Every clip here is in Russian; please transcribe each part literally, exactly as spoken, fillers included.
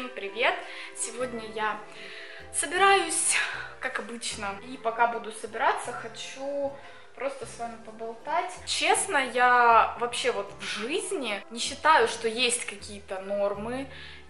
Всем привет! Сегодня я собираюсь, как обычно, и пока буду собираться, хочу просто с вами поболтать. Честно, я вообще вот в жизни не считаю, что есть какие-то нормы,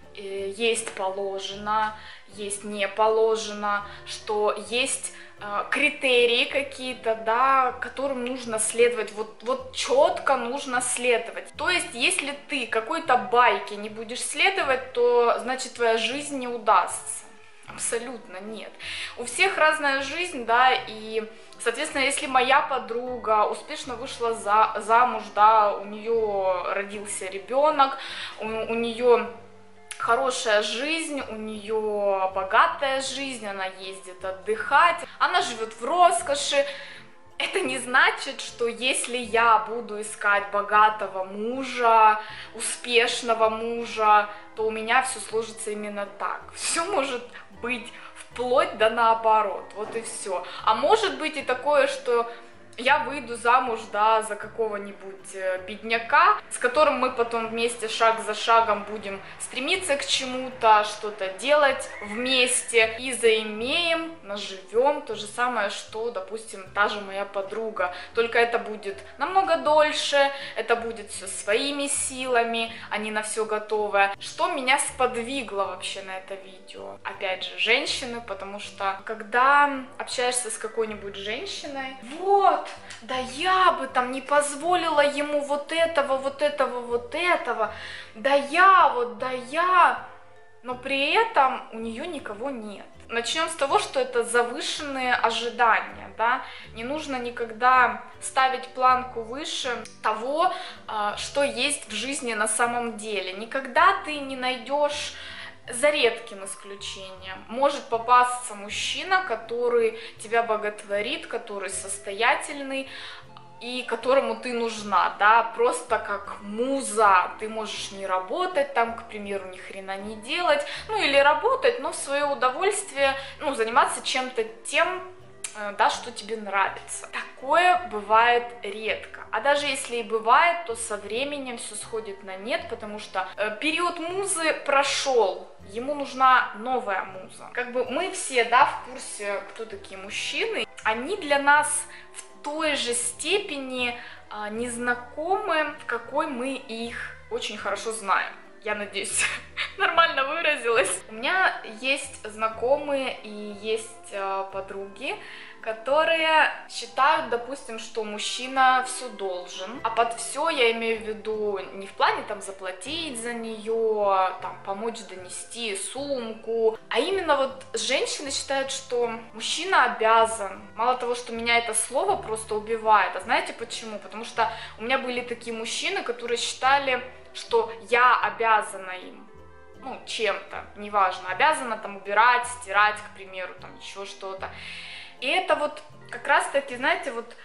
есть положено, есть не положено, что есть э, критерии какие-то, да, которым нужно следовать, вот, вот четко нужно следовать. То есть, если ты какой-то байке не будешь следовать, то, значит, твоя жизнь не удастся. Абсолютно нет. У всех разная жизнь, да, и, соответственно, если моя подруга успешно вышла за, замуж, да, у нее родился ребенок, у, у нее хорошая жизнь, у нее богатая жизнь, она ездит отдыхать, она живет в роскоши. Это не значит, что если я буду искать богатого мужа, успешного мужа, то у меня все сложится именно так. Все может быть вплоть до наоборот, вот и все. А может быть и такое, что я выйду замуж, да, за какого-нибудь бедняка, с которым мы потом вместе шаг за шагом будем стремиться к чему-то, что-то делать вместе и заимеем, наживем то же самое, что, допустим, та же моя подруга. Только это будет намного дольше, это будет все своими силами, а не на все готовое. Что меня сподвигло вообще на это видео? Опять же, женщины, потому что когда общаешься с какой-нибудь женщиной, вот, да я бы там не позволила ему вот этого, вот этого, вот этого, да я вот, да я, но при этом у нее никого нет. Начнем с того, что это завышенные ожидания, да, не нужно никогда ставить планку выше того, что есть в жизни на самом деле. Никогда ты не найдешь, за редким исключением, может попасться мужчина, который тебя боготворит, который состоятельный и которому ты нужна, да, просто как муза. Ты можешь не работать там, к примеру, ни хрена не делать, ну или работать, но в свое удовольствие, ну, заниматься чем-то тем, да, что тебе нравится. Такое бывает редко. А даже если и бывает, то со временем все сходит на нет, потому что э, период музы прошел, ему нужна новая муза. Как бы мы все, да, в курсе, кто такие мужчины, они для нас в той же степени э, незнакомы, в какой мы их очень хорошо знаем. Я надеюсь, нормально выразилась. У меня есть знакомые и есть э, подруги, которые считают, допустим, что мужчина все должен. А под все я имею в виду не в плане там заплатить за нее, там помочь донести сумку, а именно вот женщины считают, что мужчина обязан. Мало того, что меня это слово просто убивает. А знаете почему? Потому что у меня были такие мужчины, которые считали, что я обязана им, ну, чем-то, неважно, обязана там убирать, стирать, к примеру, там еще что-то. И это вот как раз-таки, знаете, вот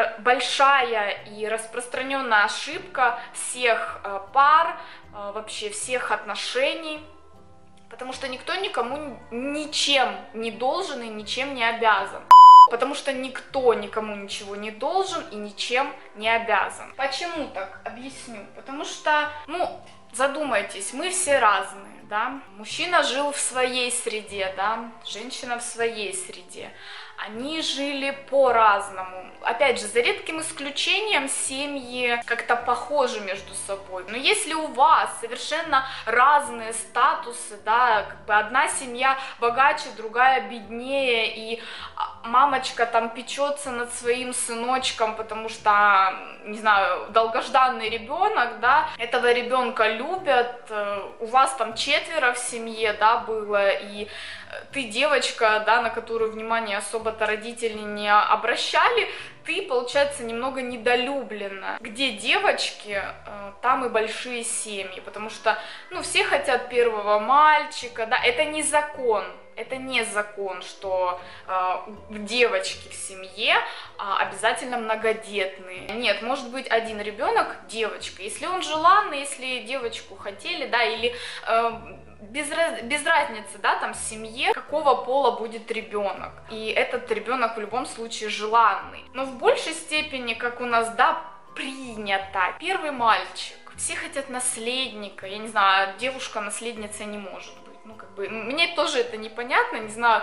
большая и распространенная ошибка всех пар, вообще всех отношений, потому что никто никому ничем не должен и ничем не обязан. Потому что никто никому ничего не должен и ничем не обязан. Почему так? Объясню. Потому что, ну, задумайтесь, мы все разные, да. Мужчина жил в своей среде, да, женщина в своей среде. Они жили по-разному. Опять же, за редким исключением семьи как-то похожи между собой. Но если у вас совершенно разные статусы, да, как бы одна семья богаче, другая беднее, и мамочка там печется над своим сыночком, потому что, не знаю, долгожданный ребенок, да, этого ребенка любят, у вас там четверо в семье, да, было, и ты девочка, да, на которую внимание особо-то родители не обращали, ты, получается, немного недолюблена. Где девочки, там и большие семьи, потому что, ну, все хотят первого мальчика, да, это не закон. Это не закон, что э, девочки в семье э, обязательно многодетные. Нет, может быть один ребенок, девочка. Если он желанный, если девочку хотели, да, или э, без, раз, без разницы, да, там в семье, какого пола будет ребенок. И этот ребенок в любом случае желанный. Но в большей степени, как у нас, да, принято, первый мальчик. все хотят наследника, я не знаю, девушка-наследница не может быть. Ну, как бы, мне тоже это непонятно, не знаю,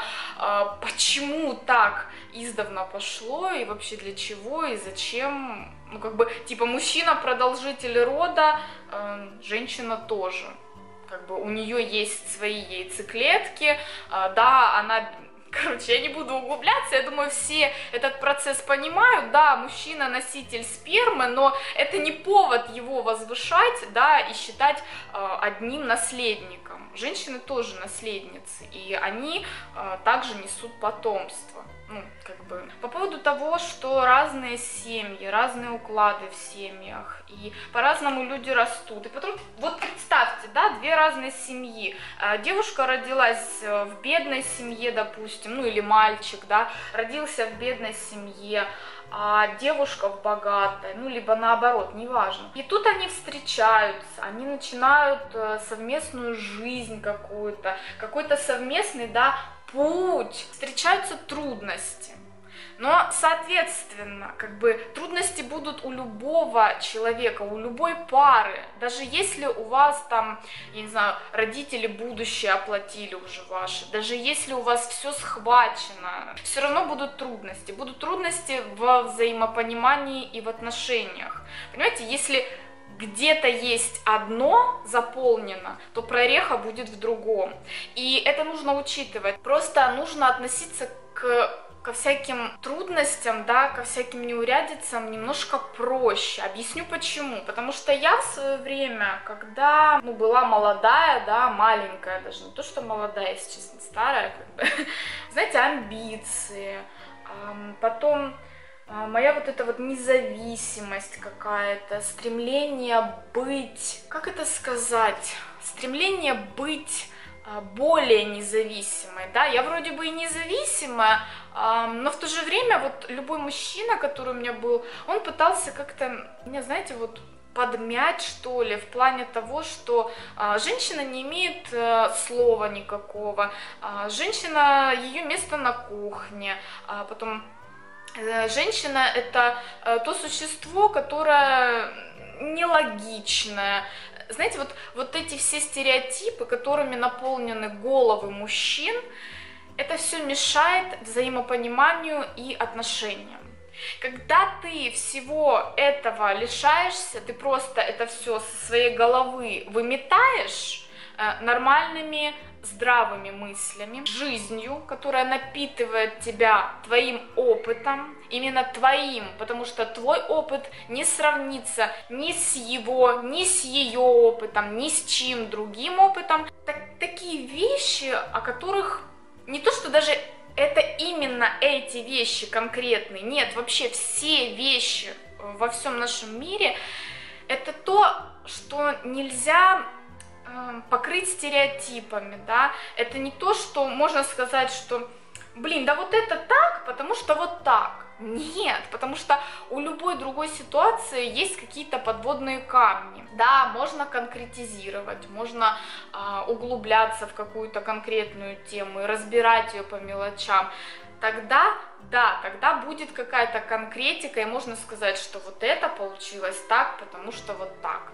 почему так издавна пошло, и вообще для чего, и зачем. Ну, как бы, типа, мужчина продолжитель рода, женщина тоже. Как бы у нее есть свои яйцеклетки, да, она... Короче, я не буду углубляться, я думаю, все этот процесс понимают, да, мужчина носитель спермы, но это не повод его возвышать, да, и считать э, одним наследником. Женщины тоже наследницы, и они э, также несут потомство. Ну, как бы. По поводу того, что разные семьи, разные уклады в семьях, и по-разному люди растут. И потом, вот представьте, да, две разные семьи. Девушка родилась в бедной семье, допустим, ну или мальчик, да, родился в бедной семье, а девушка в богатой, ну либо наоборот, неважно. И тут они встречаются, они начинают совместную жизнь какую-то, какой-то совместный, да, путь, встречаются трудности. Но, соответственно, как бы трудности будут у любого человека, у любой пары. Даже если у вас там, я не знаю, родители будущее оплатили уже ваши, даже если у вас все схвачено, все равно будут трудности. Будут трудности во взаимопонимании и в отношениях. Понимаете, если где-то есть одно заполнено, то прореха будет в другом. И это нужно учитывать. Просто нужно относиться к... ко всяким трудностям, да, ко всяким неурядицам немножко проще. Объясню почему. Потому что я в свое время, когда, ну, была молодая, да, маленькая даже, не то что молодая, если честно, старая, как бы, знаете, амбиции, потом моя вот эта вот независимость какая-то, стремление быть, как это сказать, стремление быть более независимой, да, я вроде бы и независимая, но в то же время вот любой мужчина, который у меня был, он пытался как-то меня, знаете, вот подмять, что ли, в плане того, что а, женщина не имеет а, слова никакого, а, женщина, ее место на кухне, а потом а, женщина это а, то существо, которое нелогичное. Знаете, вот, вот эти все стереотипы, которыми наполнены головы мужчин, это все мешает взаимопониманию и отношениям. Когда ты всего этого лишаешься, ты просто это все со своей головы выметаешь э, нормальными, здравыми мыслями, жизнью, которая напитывает тебя твоим опытом, именно твоим, потому что твой опыт не сравнится ни с его, ни с ее опытом, ни с чьим другим опытом. Так, такие вещи, о которых не то, что даже это именно эти вещи конкретные, нет, вообще все вещи во всем нашем мире, это то, что нельзя э, покрыть стереотипами, да, это не то, что можно сказать, что, блин, да вот это так, потому что вот так. Нет, потому что у любой другой ситуации есть какие-то подводные камни. Да, можно конкретизировать, можно э, углубляться в какую-то конкретную тему и разбирать ее по мелочам. Тогда, да, тогда будет какая-то конкретика, и можно сказать, что вот это получилось так, потому что вот так.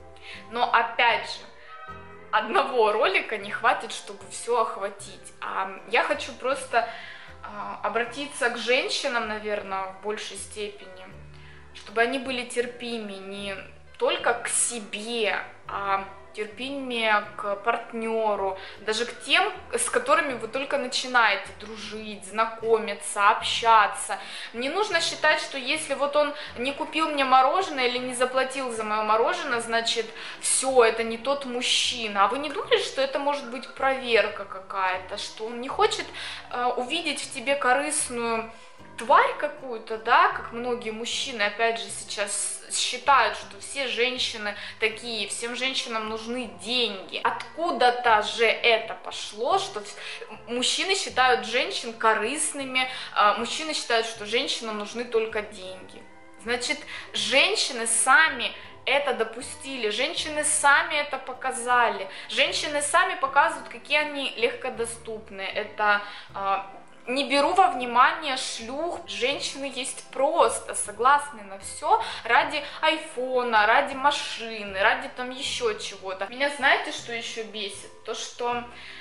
Но опять же, одного ролика не хватит, чтобы все охватить. А я хочу просто обратиться к женщинам, наверное, в большей степени, чтобы они были терпимее не только к себе, а терпимее к партнеру, даже к тем, с которыми вы только начинаете дружить, знакомиться, общаться. Не нужно считать, что если вот он не купил мне мороженое или не заплатил за мое мороженое, значит, все, это не тот мужчина. А вы не думали, что это может быть проверка какая-то, что он не хочет э, увидеть в тебе корыстную тварь какую-то, да, как многие мужчины, опять же, сейчас считают, что все женщины такие, всем женщинам нужны деньги. Откуда-то же это пошло, что мужчины считают женщин корыстными, мужчины считают, что женщинам нужны только деньги. Значит, женщины сами это допустили, женщины сами это показали, женщины сами показывают, какие они легкодоступны. Это не беру во внимание шлюх. Женщины есть просто, согласны на все ради айфона, ради машины, ради там еще чего-то. Меня знаете, что еще бесит? То, что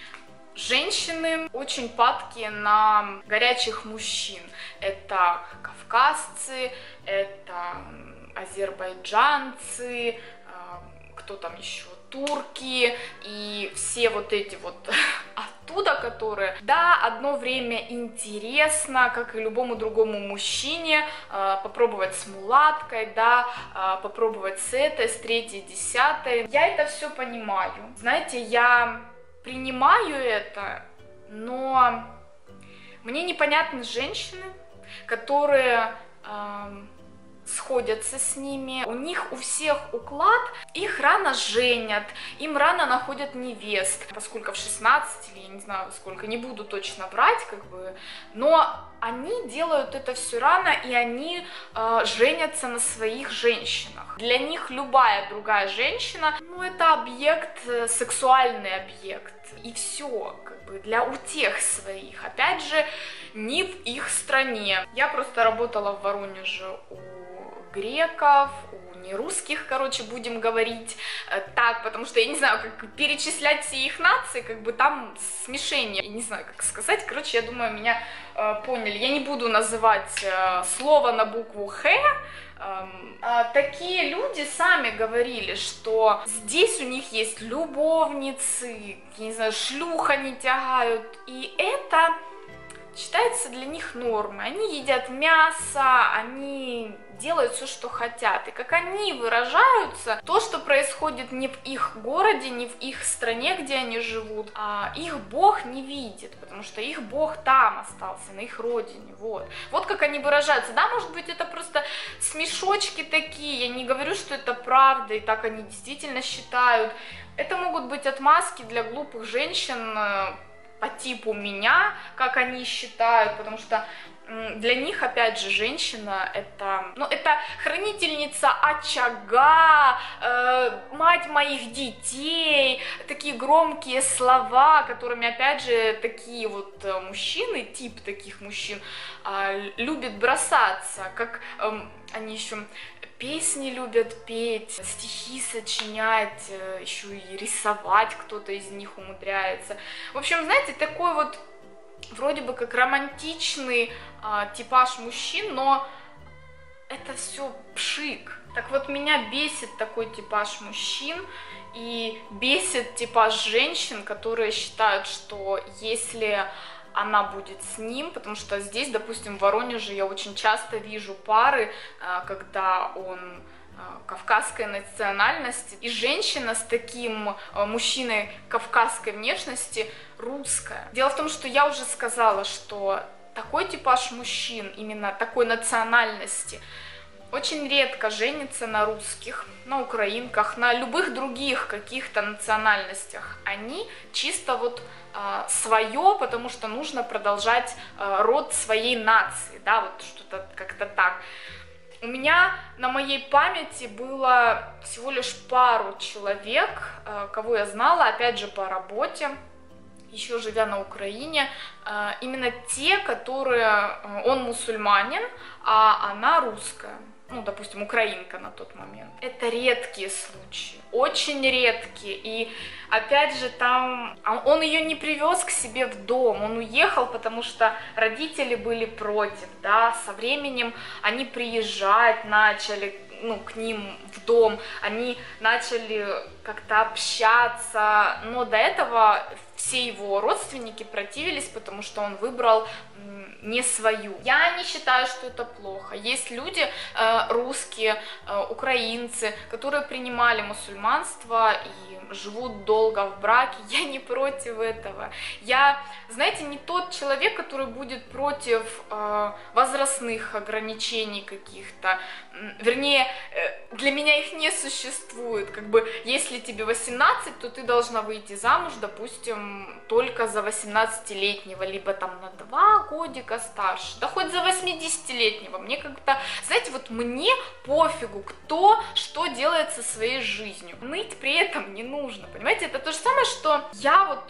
женщины очень падки на горячих мужчин. Это кавказцы, это азербайджанцы, кто там еще, турки и все вот эти вот оттуда, которые, да, одно время интересно, как и любому другому мужчине, попробовать с мулаткой, да, попробовать с этой, с третьей, десятой. Я это все понимаю. Знаете, я принимаю это, но мне непонятны женщины, которые э, сходятся с ними, у них у всех уклад, их рано женят, им рано находят невест, поскольку в шестнадцать или я не знаю сколько, не буду точно брать, как бы, но они делают это все рано, и они э, женятся на своих женщинах. Для них любая другая женщина, ну, это объект, сексуальный объект, и все, как бы, для утех своих, опять же, не в их стране. Я просто работала в Воронеже у греков, у нерусских, короче, будем говорить так, потому что я не знаю, как перечислять все их нации, как бы там смешение, я не знаю, как сказать, короче, я думаю, меня э, поняли. Я не буду называть э, слово на букву Х. Э, э, такие люди сами говорили, что здесь у них есть любовницы, я не знаю, шлюх они тягают, и это считается для них нормой. Они едят мясо, они делают все, что хотят. И как они выражаются, то, что происходит не в их городе, не в их стране, где они живут, а их Бог не видит, потому что их Бог там остался, на их родине. Вот. Вот как они выражаются. Да, может быть, это просто смешочки такие. Я не говорю, что это правда, и так они действительно считают. Это могут быть отмазки для глупых женщин по типу меня, как они считают, потому что для них, опять же, женщина это, ну, это хранительница очага, э, мать моих детей, такие громкие слова, которыми, опять же, такие вот мужчины, тип таких мужчин, э, любят бросаться, как э, они еще песни любят петь, стихи сочинять, еще и рисовать кто-то из них умудряется. В общем, знаете, такой вот вроде бы как романтичный а, типаж мужчин, но это все пшик. Так вот, меня бесит такой типаж мужчин и бесит типаж женщин, которые считают, что если она будет с ним, потому что здесь, допустим, в Воронеже я очень часто вижу пары, когда он кавказской национальности, и женщина с таким мужчиной кавказской внешности русская. Дело в том, что я уже сказала, что такой типаж мужчин, именно такой национальности, очень редко женятся на русских, на украинках, на любых других каких-то национальностях. Они чисто вот э, свое, потому что нужно продолжать э, род своей нации, да, вот что-то как-то так. У меня на моей памяти было всего лишь пару человек, э, кого я знала, опять же, по работе, еще живя на Украине, э, именно те, которые, э, он мусульманин, а она русская. Ну, допустим, украинка на тот момент. Это редкие случаи, очень редкие. И опять же, там он ее не привез к себе в дом, он уехал, потому что родители были против, да. Со временем они приезжать начали, ну, к ним в дом, они начали как-то общаться, но до этого все его родственники противились, потому что он выбрал не свою. Я не считаю, что это плохо. Есть люди, э, русские, э, украинцы, которые принимали мусульманство и живут долго в браке. Я не против этого. Я, знаете, не тот человек, который будет против э, возрастных ограничений каких-то. Вернее, э, для меня их не существует. Как бы, если тебе восемнадцать, то ты должна выйти замуж, допустим, только за восемнадцатилетнего, либо там на два годика старше, да хоть за восьмидесятилетнего. Мне как-то, знаете, вот мне пофигу, кто что делает со своей жизнью. Ныть при этом не нужно, понимаете? Это то же самое, что я вот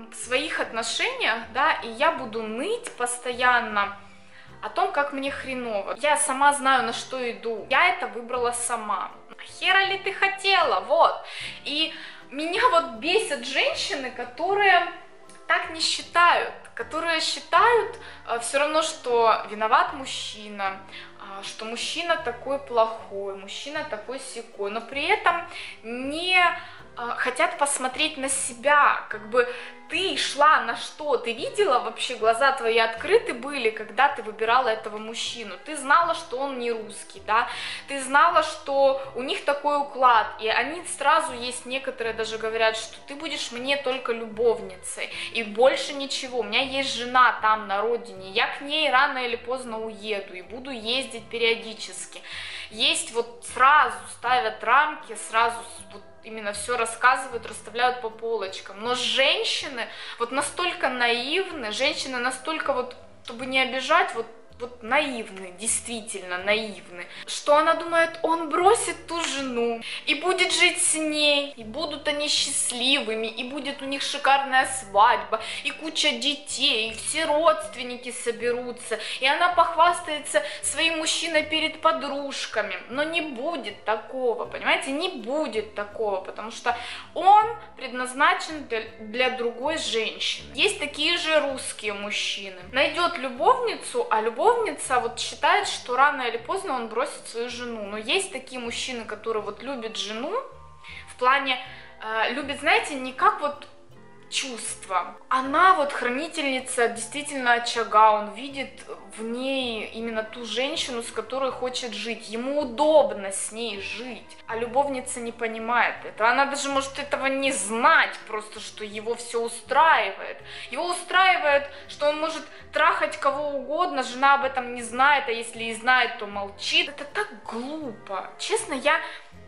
в своих отношениях, да, и я буду ныть постоянно о том, как мне хреново. Я сама знаю, на что иду. Я это выбрала сама. Хера ли ты хотела? Вот. И меня вот бесят женщины, которые так не считают, которые считают э, все равно, что виноват мужчина, э, что мужчина такой плохой, мужчина такой сякой, но при этом не э, хотят посмотреть на себя, как бы ты шла на что, ты видела вообще, глаза твои открыты были, когда ты выбирала этого мужчину, ты знала, что он не русский, да, ты знала, что у них такой уклад, и они сразу есть, некоторые даже говорят, что ты будешь мне только любовницей, и больше ничего, у меня есть жена там на родине, я к ней рано или поздно уеду, и буду ездить периодически, есть вот сразу ставят рамки, сразу вот именно все рассказывают, расставляют по полочкам. Но женщины вот настолько наивны, женщины настолько вот, чтобы не обижать, вот, вот наивны, действительно наивны, что она думает, он бросит ту жену и будет жить с ней, и будут они счастливыми, и будет у них шикарная свадьба, и куча детей, и все родственники соберутся, и она похвастается своим мужчиной перед подружками, но не будет такого, понимаете, не будет такого, потому что он предназначен для, для другой женщины. Есть такие же русские мужчины, найдет любовницу, а любовь Любовница вот считает, что рано или поздно он бросит свою жену. Но есть такие мужчины, которые вот любят жену, в плане, э, любят, знаете, не как вот чувство. Она вот хранительница действительно очага, он видит в ней именно ту женщину, с которой хочет жить. Ему удобно с ней жить, а любовница не понимает этого. Она даже может этого не знать, просто что его все устраивает. Его устраивает, что он может трахать кого угодно, жена об этом не знает, а если и знает, то молчит. Это так глупо. Честно, я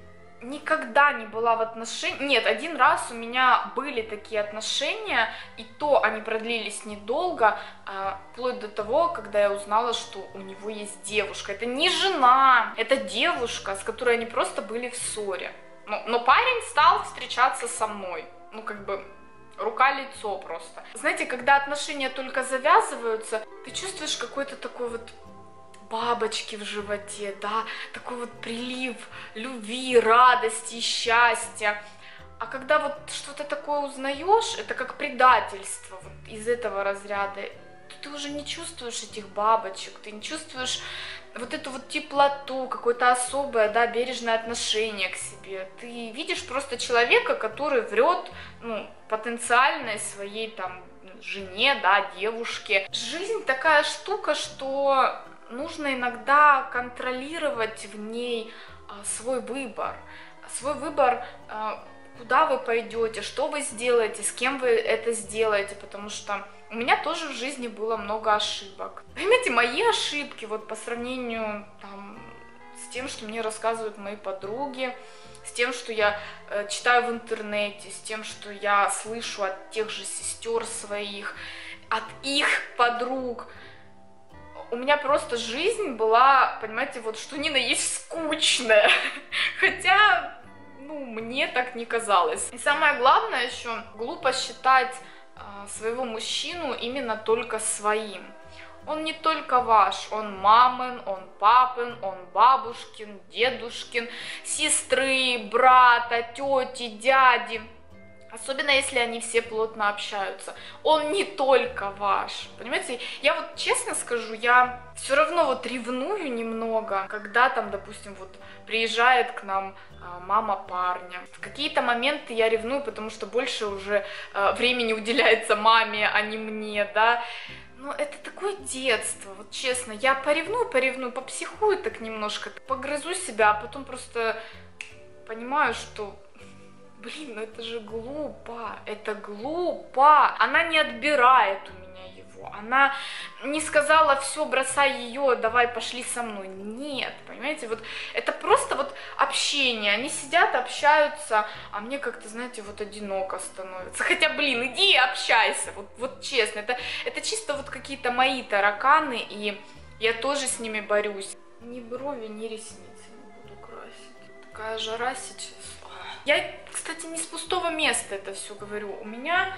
никогда не была в отношениях. Нет, один раз у меня были такие отношения, и то они продлились недолго, а, вплоть до того, когда я узнала, что у него есть девушка. Это не жена, это девушка, с которой они просто были в ссоре. Но, но парень стал встречаться со мной. Ну, как бы, рука-лицо просто. Знаете, когда отношения только завязываются, ты чувствуешь какой-то такой вот бабочки в животе, да, такой вот прилив любви, радости, счастья. А когда вот что-то такое узнаешь, это как предательство вот из этого разряда, ты уже не чувствуешь этих бабочек, ты не чувствуешь вот эту вот теплоту, какое-то особое, да, бережное отношение к себе. Ты видишь просто человека, который врет, ну, потенциальной своей там жене, да, девушке. Жизнь такая штука, что нужно иногда контролировать в ней а, свой выбор, свой выбор, а, куда вы пойдете, что вы сделаете, с кем вы это сделаете, потому что у меня тоже в жизни было много ошибок. Понимаете, мои ошибки вот по сравнению там, с тем, что мне рассказывают мои подруги, с тем, что я э, читаю в интернете, с тем, что я слышу от тех же сестер своих, от их подруг. У меня просто жизнь была, понимаете, вот что ни на есть скучная. Хотя, ну, мне так не казалось. И самое главное еще, глупо считать э, своего мужчину именно только своим. Он не только ваш, он мамин, он папин, он бабушкин, дедушкин, сестры, брата, тети, дяди. Особенно, если они все плотно общаются. Он не только ваш. Понимаете, я вот честно скажу, я все равно вот ревную немного, когда там, допустим, вот приезжает к нам а, мама парня. В какие-то моменты я ревную, потому что больше уже а, времени уделяется маме, а не мне, да. Но это такое детство, вот честно. Я поревную, поревную, попсихую так немножко, погрызу себя, а потом просто понимаю, что... Блин, ну это же глупо, это глупо. Она не отбирает у меня его, она не сказала, все, бросай ее, давай, пошли со мной. Нет, понимаете, вот это просто вот общение. Они сидят, общаются, а мне как-то, знаете, вот одиноко становится. Хотя, блин, иди и общайся, вот, вот честно. Это, это чисто вот какие-то мои тараканы, и я тоже с ними борюсь. Ни брови, ни ресницы не буду красить. Такая жара сейчас. Я, кстати, не с пустого места это все говорю. У меня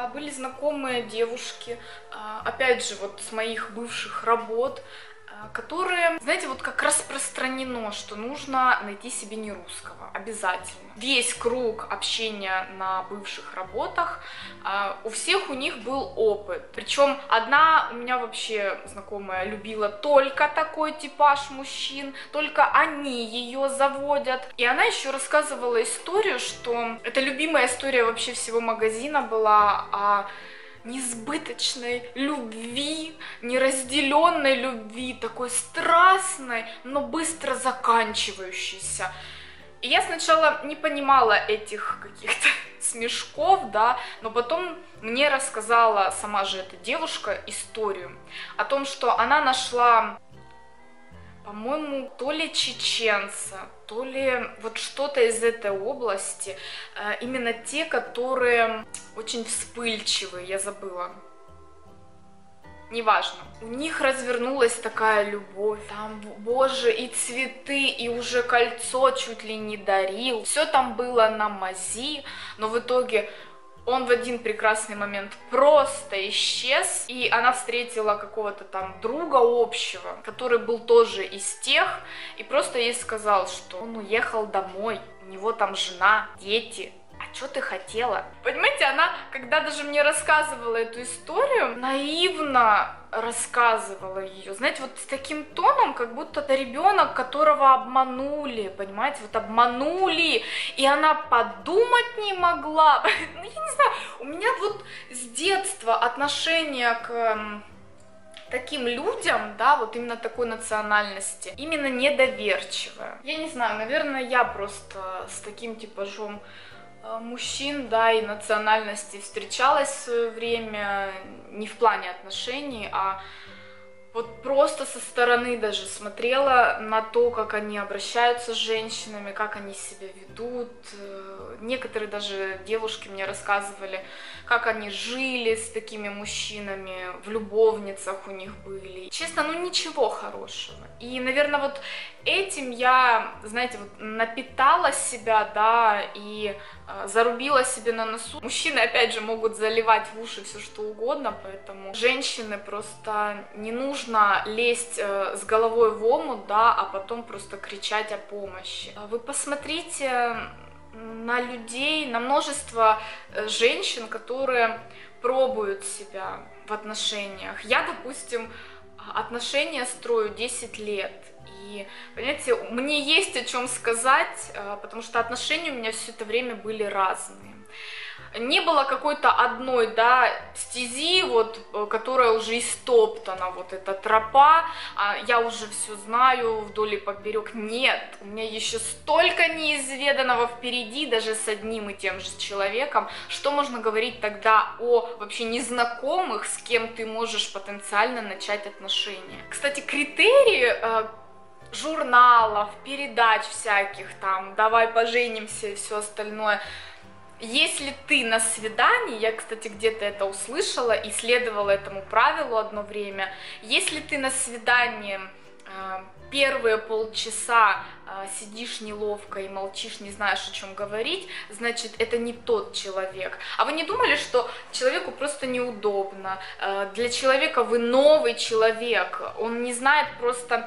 были знакомые девушки, опять же, вот с моих бывших работ, которые, знаете, вот как распространено, что нужно найти себе нерусского, обязательно. Весь круг общения на бывших работах, у всех у них был опыт. Причем одна у меня вообще знакомая любила только такой типаж мужчин, только они ее заводят. И она еще рассказывала историю, что это любимая история вообще всего магазина была о несбыточной любви, неразделенной любви, такой страстной, но быстро заканчивающейся. И я сначала не понимала этих каких-то смешков, да, но потом мне рассказала сама же эта девушка историю о том, что она нашла, по-моему, то ли чеченца, то ли вот что-то из этой области, именно те, которые очень вспыльчивые, я забыла. Неважно. У них развернулась такая любовь, там, боже, и цветы, и уже кольцо чуть ли не дарил. Все там было на мази, но в итоге он в один прекрасный момент просто исчез, и она встретила какого-то там друга общего, который был тоже из тех, и просто ей сказал, что он уехал домой, у него там жена, дети. А что ты хотела? Понимаете, она, когда даже мне рассказывала эту историю, наивно рассказывала ее, знаете, вот с таким тоном, как будто это ребенок, которого обманули, понимаете, вот обманули, и она подумать не могла. Ну, я не знаю, у меня вот с детства отношение к таким людям, да, вот именно такой национальности, именно недоверчивое. Я не знаю, наверное, я просто с таким типажом мужчин, да, и национальности встречалась в свое время, не в плане отношений, а вот просто со стороны даже смотрела на то, как они обращаются с женщинами, как они себя ведут. Некоторые даже девушки мне рассказывали, как они жили с такими мужчинами, в любовницах у них были. Честно, ну ничего хорошего. И, наверное, вот этим я, знаете, вот напитала себя, да, и э, зарубила себе на носу. Мужчины, опять же, могут заливать в уши все что угодно, поэтому женщины просто не нужно лезть э, с головой в омут, да, а потом просто кричать о помощи. Вы посмотрите на людей, на множество женщин, которые пробуют себя в отношениях. Я, допустим, отношения строю десять лет. И, понимаете, мне есть о чем сказать, потому что отношения у меня все это время были разные. Не было какой-то одной, да, стези, вот, которая уже истоптана, вот эта тропа, а я уже все знаю вдоль и поперек. Нет, у меня еще столько неизведанного впереди, даже с одним и тем же человеком. Что можно говорить тогда о вообще незнакомых, с кем ты можешь потенциально начать отношения? Кстати, критерии э, журналов, передач всяких там, давай поженимся и все остальное. Если ты на свидании, я, кстати, где-то это услышала и следовала этому правилу одно время, если ты на свидании э, первые полчаса э, сидишь неловко и молчишь, не знаешь, о чем говорить, значит, это не тот человек. А вы не думали, что человеку просто неудобно? Э, для человека вы новый человек, он не знает просто,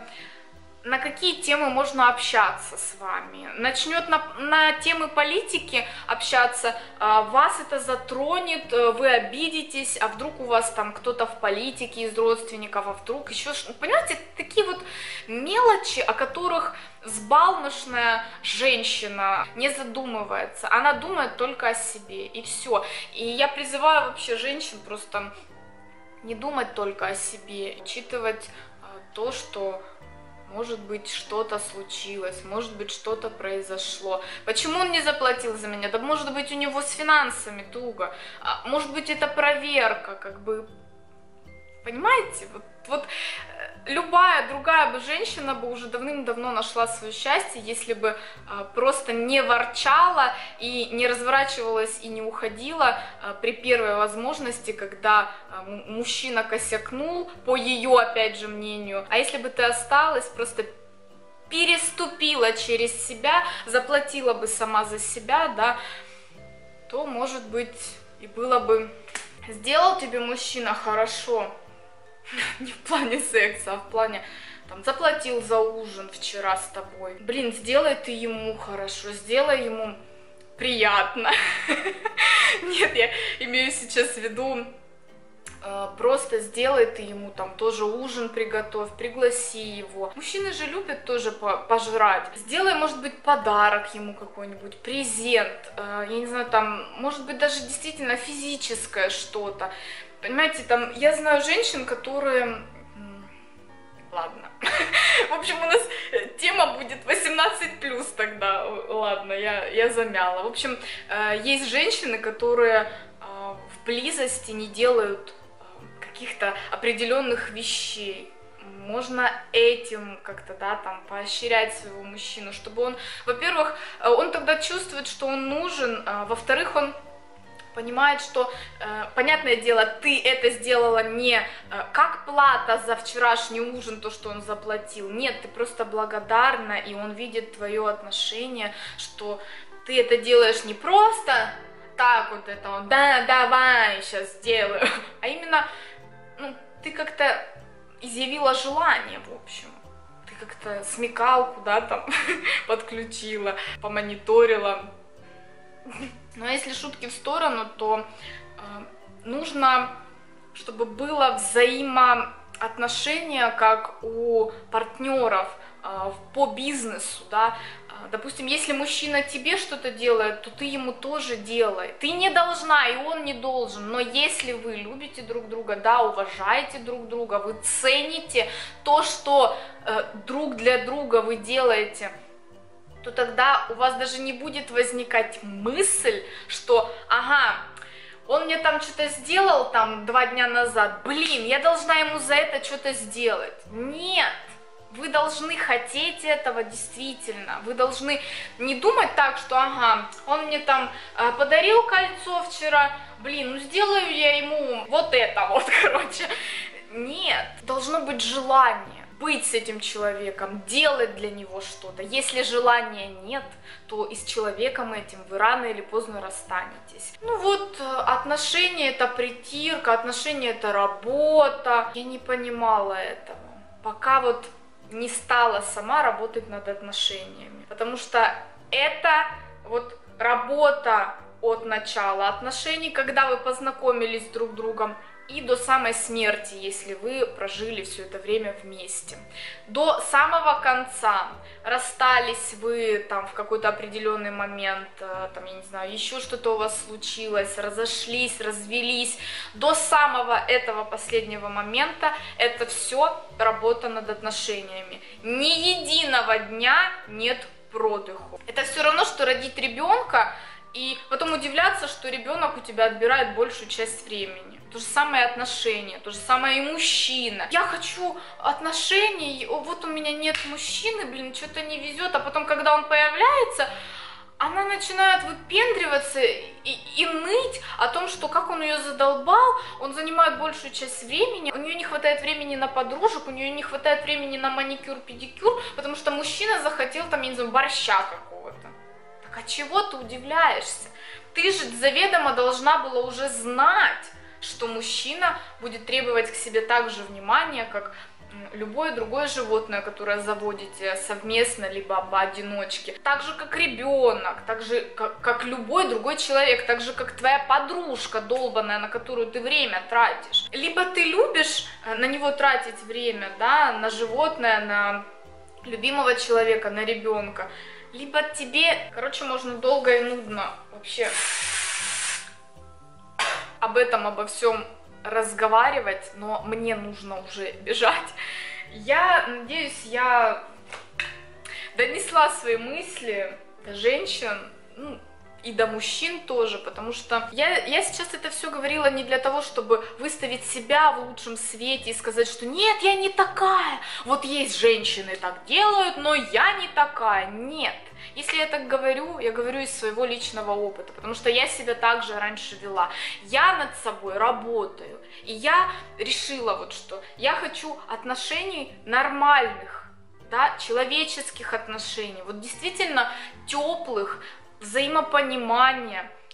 на какие темы можно общаться с вами. Начнет на, на темы политики общаться, вас это затронет, вы обидитесь, а вдруг у вас там кто-то в политике из родственников, а вдруг еще... Понимаете, такие вот мелочи, о которых взбалмошная женщина не задумывается. Она думает только о себе, и все. И я призываю вообще женщин просто не думать только о себе, учитывать то, что... Может быть, что-то случилось, может быть, что-то произошло. Почему он не заплатил за меня? Да может быть, у него с финансами туго. А, может быть, это проверка, как бы... Понимаете? Вот, вот любая другая бы женщина бы уже давным-давно нашла свое счастье, если бы а, просто не ворчала и не разворачивалась и не уходила а, при первой возможности, когда а, мужчина косякнул, по ее, опять же, мнению. А если бы ты осталась, просто переступила через себя, заплатила бы сама за себя, да, то, может быть, и было бы Сделал тебе мужчина хорошо, не в плане секса, а в плане, там, заплатил за ужин вчера с тобой. Блин, сделай ты ему хорошо, сделай ему приятно. Нет, я имею сейчас в виду, просто сделай ты ему там тоже ужин приготовь, пригласи его. Мужчины же любят тоже пожрать. Сделай, может быть, подарок ему какой-нибудь, презент, я не знаю, там, может быть, даже действительно физическое что-то. Понимаете, там, я знаю женщин, которые... Ладно. В общем, у нас тема будет восемнадцать плюс тогда. Ладно, я, я замяла. В общем, есть женщины, которые в близости не делают каких-то определенных вещей. Можно этим как-то, да, там, поощрять своего мужчину, чтобы он, во-первых, он тогда чувствует, что он нужен, а, во-вторых, он понимает, что, э, понятное дело, ты это сделала не э, как плата за вчерашний ужин, то, что он заплатил. Нет, ты просто благодарна, и он видит твое отношение, что ты это делаешь не просто так вот это вот, да, давай, сейчас сделаю, а именно, ну, ты как-то изъявила желание, в общем. Ты как-то смекалку, да, там, подключила, помониторила. Но если шутки в сторону, то э, нужно, чтобы было взаимоотношение, как у партнеров э, по бизнесу, да. Допустим, если мужчина тебе что-то делает, то ты ему тоже делай. Ты не должна, и он не должен. Но если вы любите друг друга, да, уважаете друг друга, вы цените то, что э, друг для друга вы делаете, то тогда у вас даже не будет возникать мысль, что, ага, он мне там что-то сделал там два дня назад, блин, я должна ему за это что-то сделать. Нет, вы должны хотеть этого действительно, вы должны не думать так, что, ага, он мне там э, подарил кольцо вчера, блин, ну сделаю я ему вот это вот, короче. Нет, должно быть желание быть с этим человеком, делать для него что-то. Если желания нет, то и с человеком этим вы рано или поздно расстанетесь. Ну вот, отношения это притирка, отношения это работа. Я не понимала этого, пока вот не стала сама работать над отношениями. Потому что это вот работа от начала отношений, когда вы познакомились друг с другом, и до самой смерти, если вы прожили все это время вместе. До самого конца расстались вы там в какой-то определенный момент, там, я не знаю, еще что-то у вас случилось, разошлись, развелись. До самого этого последнего момента это все работа над отношениями. Ни единого дня нет продыху. Это все равно, что родить ребенка и потом удивляться, что ребенок у тебя отбирает большую часть времени. То же самое отношения, то же самое и мужчина. Я хочу отношений, вот у меня нет мужчины, блин, что-то не везет, а потом, когда он появляется, она начинает выпендриваться и, и ныть о том, что как он ее задолбал, он занимает большую часть времени, у нее не хватает времени на подружек, у нее не хватает времени на маникюр-педикюр, потому что мужчина захотел там, я не знаю, борща какого-то. Так а чего ты удивляешься? Ты же заведомо должна была уже знать, что мужчина будет требовать к себе так же внимания, как любое другое животное, которое заводите совместно, либо поодиночке. Так же, как ребенок, так же, как, как любой другой человек, так же, как твоя подружка долбаная, на которую ты время тратишь. Либо ты любишь на него тратить время, да, на животное, на любимого человека, на ребенка, либо тебе, короче, можно долго и нудно вообще об этом, обо всем разговаривать, но мне нужно уже бежать. Я надеюсь, я донесла свои мысли до женщин, ну, и до мужчин тоже, потому что я, я сейчас это все говорила не для того, чтобы выставить себя в лучшем свете и сказать, что нет, я не такая, вот есть женщины так делают, но я не такая, нет. Если я так говорю, я говорю из своего личного опыта, потому что я себя также раньше вела. Я над собой работаю, и я решила вот что, я хочу отношений нормальных, да, человеческих отношений, вот действительно теплых, взаимопонимания,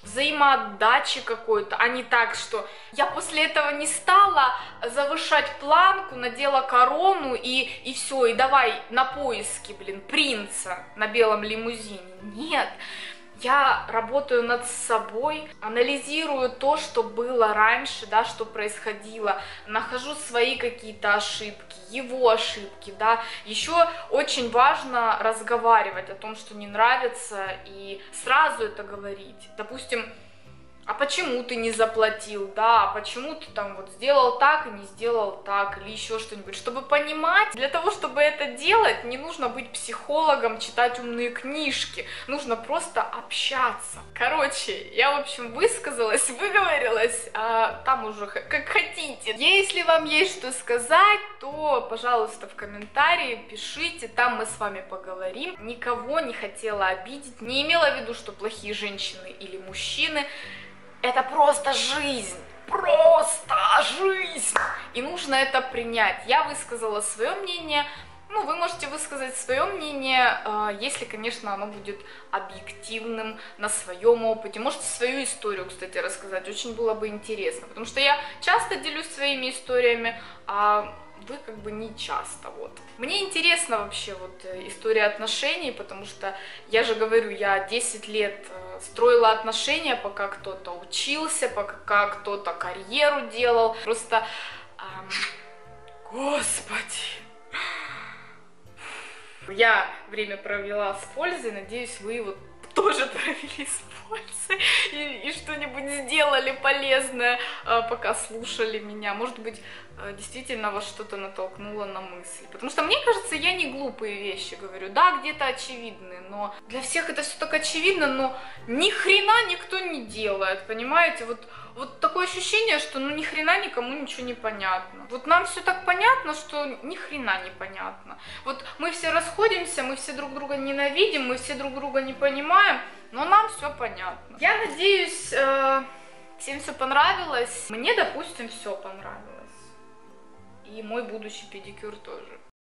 взаимоотдачи какой-то, а не так, что я после этого не стала завышать планку, надела корону и, и все, и давай на поиски, блин, принца на белом лимузине. Нет. Я работаю над собой, анализирую то, что было раньше, да, что происходило, нахожу свои какие-то ошибки, его ошибки, да. Еще очень важно разговаривать о том, что не нравится, и сразу это говорить. Допустим, а почему ты не заплатил, да, а почему ты там вот сделал так и не сделал так, или еще что-нибудь, чтобы понимать. Для того, чтобы это делать, не нужно быть психологом, читать умные книжки, нужно просто общаться. Короче, я, в общем, высказалась, выговорилась, а там уже как хотите. Если вам есть что сказать, то, пожалуйста, в комментарии пишите, там мы с вами поговорим. Никого не хотела обидеть, не имела в виду, что плохие женщины или мужчины. Это просто жизнь, просто жизнь, и нужно это принять. Я высказала свое мнение, ну, вы можете высказать свое мнение, если, конечно, оно будет объективным, на своем опыте. Можете свою историю, кстати, рассказать, очень было бы интересно, потому что я часто делюсь своими историями, а вы как бы не часто, вот. Мне интересна вообще вот история отношений, потому что, я же говорю, я десять лет строила отношения, пока кто-то учился, пока кто-то карьеру делал, просто, эм, господи, я время провела с пользой, надеюсь, вы его тоже провели с пользой и, и что-нибудь сделали полезное, пока слушали меня. Может быть, действительно вас что-то натолкнуло на мысль. Потому что мне кажется, я не глупые вещи говорю. Да, где-то очевидные, но для всех это все так очевидно, но ни хрена никто не делает, понимаете? Вот, вот такое ощущение, что ну ни хрена никому ничего не понятно. Вот нам все так понятно, что ни хрена не понятно. Вот мы все расходимся, мы все друг друга ненавидим, мы все друг друга не понимаем, но нам все понятно. Я надеюсь, э, всем все понравилось. Мне, допустим, все понравилось. И мой будущий педикюр тоже.